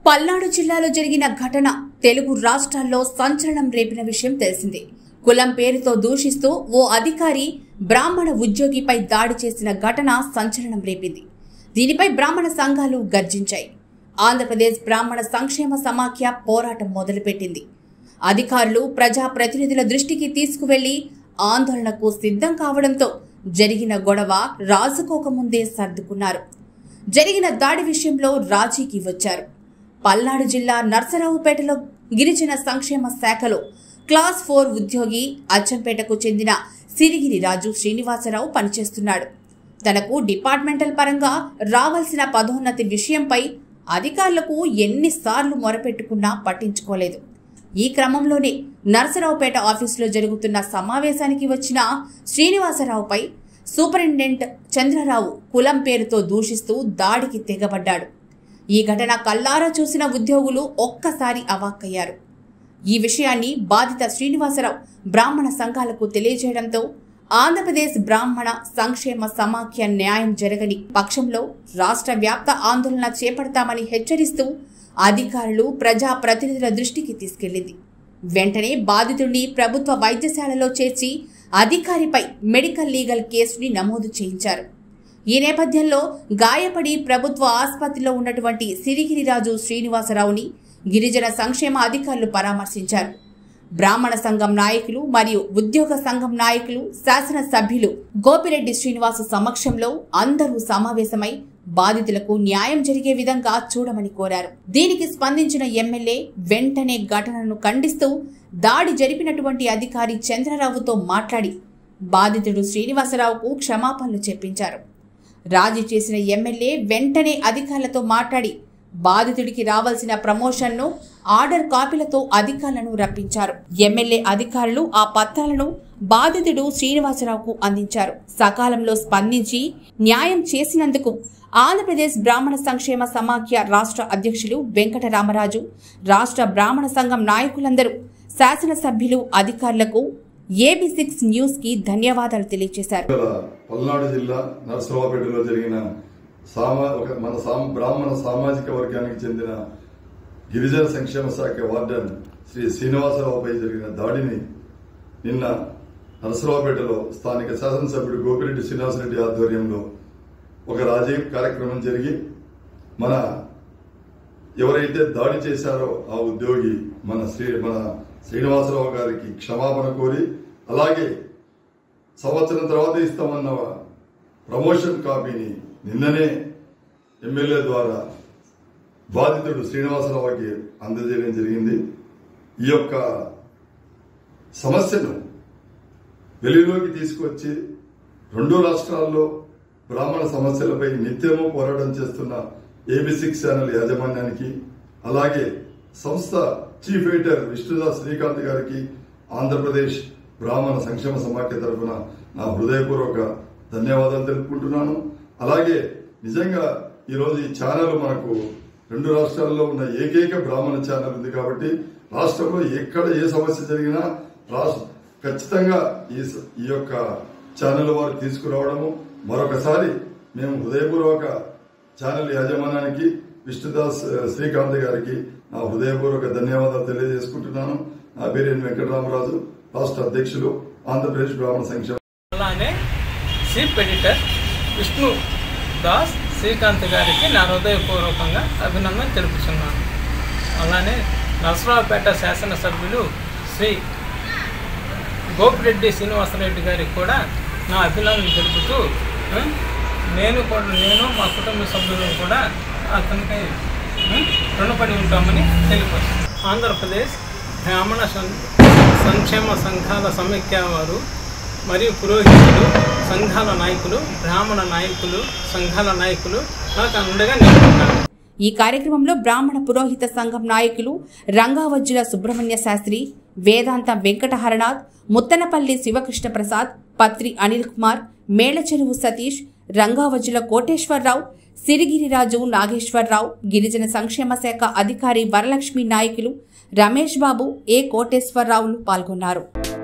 పల్నాడు జిల్లాలో జరిగిన ఘటన తెలుగు రాష్ట్రాల్లో సంచలనం రేపిన విషయం తెలిసిందే. కులం పేరుతో దూషిస్తూ ఓ అధికారి బ్రాహ్మణ ఉద్యోగిపై దాడి చేసిన ఘటన సంచలనం రేపింది. దీనిపై బ్రాహ్మణ సంఘాలు గర్జించాయి. ఆంధ్రప్రదేశ్ బ్రాహ్మణ సంక్షేమ సమాఖ్య పోరాటం మొదలుపెట్టింది. అధికారులు ప్రజా ప్రతినిధుల దృష్టికి తీసుకువెళ్లి ఆందోళనకు సిద్ధం కావడంతో జరిగిన గొడవ రాజుకోకముందే సర్దుకున్నారు. జరిగిన దాడి విషయంలో రాజీకి వచ్చారు. పల్నాడు జిల్లా నర్సరావుపేటలో గిరిజన సంక్షేమ శాఖలో క్లాస్ 4 ఉద్యోగి అచ్చంపేటకు చెందిన సిరిగిరి రాజు శ్రీనివాసరావు పనిచేస్తున్నాడు. తనకు డిపార్ట్మెంటల్ పరంగా రావాల్సిన పదోన్నతి విషయంపై అధికారులకు ఎన్నిసార్లు మొరపెట్టుకున్నా పట్టించుకోలేదు. ఈ క్రమంలోనే నర్సరావుపేట ఆఫీసులో జరుగుతున్న సమావేశానికి వచ్చిన శ్రీనివాసరావుపై సూపరింటెండెంట్ చంద్రరావు కులం పేరుతో దూషిస్తూ దాడికి తెగబడ్డాడు. ఈ ఘటన కల్లారా చూసిన ఉద్యోగులు ఒక్కసారి అవాక్కయ్యారు. ఈ విషయాన్ని బాధిత శ్రీనివాసరావు బ్రాహ్మణ సంఘాలకు తెలియజేయడంతో ఆంధ్రప్రదేశ్ బ్రాహ్మణ సంక్షేమ సమాఖ్య న్యాయం జరగని పక్షంలో రాష్ట్ర వ్యాప్త ఆందోళన చేపడతామని హెచ్చరిస్తూ అధికారులు ప్రజా ప్రతినిధుల దృష్టికి తీసుకెళ్లింది. వెంటనే బాధితుడిని ప్రభుత్వ వైద్యశాలలో చేర్చి అధికారిపై మెడికల్ లీగల్ కేసుని నమోదు చేయించారు. ఈ నేపథ్యంలో గాయపడి ప్రభుత్వ ఆసుపత్రిలో ఉన్నటువంటి సిరిగిరిరాజు శ్రీనివాసరావుని గిరిజన సంక్షేమ అధికారులు పరామర్శించారు. బ్రాహ్మణ సంఘం నాయకులు మరియు ఉద్యోగ సంఘం నాయకులు, శాసనసభ్యులు గోపిరెడ్డి శ్రీనివాసు సమక్షంలో అందరూ సమావేశమై బాధితులకు న్యాయం జరిగే విధంగా చూడమని కోరారు. దీనికి స్పందించిన ఎమ్మెల్యే వెంటనే ఘటనను ఖండిస్తూ దాడి జరిపినటువంటి అధికారి చంద్రరావుతో మాట్లాడి బాధితుడు శ్రీనివాసరావుకు క్షమాపణలు చెప్పించారు. రాజీ చేసిన ఎమ్మెల్యే వెంటనే అధికారులతో మాట్లాడి బాధితుడికి రావాల్సిన ప్రమోషన్ను ఆర్డర్ కాపీలతో అధికారులను రప్పించారు. ఎమ్మెల్యే అధికారులు ఆ పత్రాలను బాధితుడు శ్రీనివాసరావుకు అందించారు. సకాలంలో స్పందించి న్యాయం చేసినందుకు ఆంధ్రప్రదేశ్ బ్రాహ్మణ సంక్షేమ సమాఖ్య రాష్ట్ర అధ్యక్షులు వెంకటరామరాజు, రాష్ట్ర బ్రాహ్మణ సంఘం నాయకులందరూ, శాసనసభ్యులు, అధికారులకు AB6 న్యూస్ కి ధన్యవాదాలు తెలియజేశారు. పల్నాడు జిల్లా నర్సరావుపేటలో జరిగిన బ్రాహ్మణ సామాజిక వర్గానికి చెందిన గిరిజన సంక్షేమ శాఖ వార్డెన్ శ్రీ శ్రీనివాసరావుపై జరిగిన దాడిని నిన్న నర్సరావుపేటలో స్థానిక శాసనసభ్యుడు గోపిరెడ్డి శ్రీనివాసరెడ్డి ఆధ్వర్యంలో ఒక రాజీ కార్యక్రమం జరిగి మన ఎవరైతే దాడి చేశారో ఆ ఉద్యోగి మన శ్రీనివాసరావు గారికి క్షమాపణ కోరి, అలాగే సంవత్సరం తర్వాత ఇస్తామన్న ప్రమోషన్ కాపీని నిన్ననే ఎమ్మెల్యే ద్వారా బాధితుడు శ్రీనివాసరావుకి అందజేయడం జరిగింది. ఈ యొక్క సమస్యను వెలుగులోకి తీసుకొచ్చి రెండు రాష్ట్రాల్లో బ్రాహ్మణ సమస్యలపై నిత్యము పోరాటం చేస్తున్న AB6 ఛానల్ యాజమాన్యానికి, అలాగే సంస్థ చీఫ్ ఎడిటర్ విష్ణుదాస్ శ్రీకాంత్ గారికి ఆంధ్రప్రదేశ్ బ్రాహ్మణ సంక్షేమ సమాఖ్య తరఫున నా హృదయపూర్వక ధన్యవాదాలు తెలుపుకుంటున్నాను. అలాగే నిజంగా ఈరోజు ఈ ఛానల్ మనకు రెండు రాష్ట్రాల్లో ఉన్న ఏకైక బ్రాహ్మణ ఛానల్ ఉంది కాబట్టి రాష్ట్రంలో ఎక్కడ ఏ సమస్య జరిగినా ఖచ్చితంగా ఈ యొక్క ఛానల్ వారు తీసుకురావడము, మరొకసారి మేము హృదయపూర్వక ఛానల్ యాజమాన్యానికి విష్ణుదాస్ శ్రీకాంత్ గారికి నా హృదయపూర్వక ధన్యవాదాలు తెలియజేసుకుంటున్నాను. నా పేరు వెంకటరామరాజు, రాష్ట్ర అధ్యక్షులు, ఆంధ్రప్రదేశ్ బ్రాహ్మణ సంక్షేమ. అలానే చీఫ్ ఎడిటర్ విష్ణు దాస్ శ్రీకాంత్ గారికి నా హృదయపూర్వకంగా అభినందన తెలుపుతున్నాను. అలానే నర్సరావుపేట శాసనసభ్యులు శ్రీ గోపిరెడ్డి శ్రీనివాసరెడ్డి గారికి కూడా నా అభినందన తెలుపుతూ నేను మా కుటుంబ సభ్యులు కూడా అతనికి రుణపడి ఉంటామని తెలిపారు. ఆంధ్రప్రదేశ్ బ్రాహ్మణ సంక్షేమ సంఘాల సమైక్య వారు మరియు పురోహితులు, సంఘాల నాయకులు, బ్రాహ్మణ నాయకులు, సంఘాల నాయకులు నాకు అండగా నిలుస్తున్నారు. ఈ కార్యక్రమంలో బ్రాహ్మణ పురోహిత సంఘం నాయకులు రంగావజ్జుల సుబ్రహ్మణ్య శాస్త్రి, వేదాంత వెంకట హరనాథ్, ముత్తనపల్లి శివకృష్ణ ప్రసాద్, పత్రి అనిల్ కుమార్, మేళచెరువు సతీష్, రంగావజ్జుల కోటేశ్వరరావు, సిరిగిరిరాజు నాగేశ్వరరావు, గిరిజన సంక్షేమ శాఖ అధికారి వరలక్ష్మి నాయకులు రమేష్ బాబు, కోటేశ్వరరావులు పాల్గొన్నారు.